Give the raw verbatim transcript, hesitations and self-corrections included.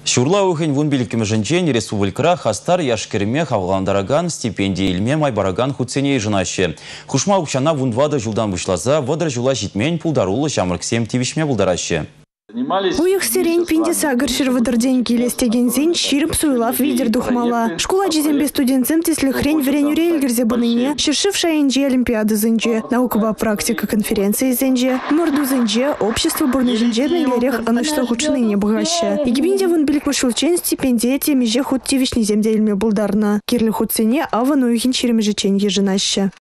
Шурла ухень вун билікімі республикара хастар яшкерме хавғандараган стипендия илме майбараган хуцене жынашы. Хушма укшана вунвада жылдан вышлаза, вадар жула житмен пулдарулы шамырксем тивишме булдарашы. Уйых сирень пинди сагыр шырвыдыр день келестеген зень ширып суйлав видер духмала. Школа жезембе студентцем теслі хрень врень урельгерзе бұныне, шыршывшая инже олимпиады зенже, наукова практика конференции зенже, морду зенже, общество бурны зенже нелерех анышлы худшыны не бғашы. Егибинде вон билік мышылчен стипендия темеже худ тивишни земде илме булдарна. Кирлі худсене аван уйхин ширемежечен ежынашы.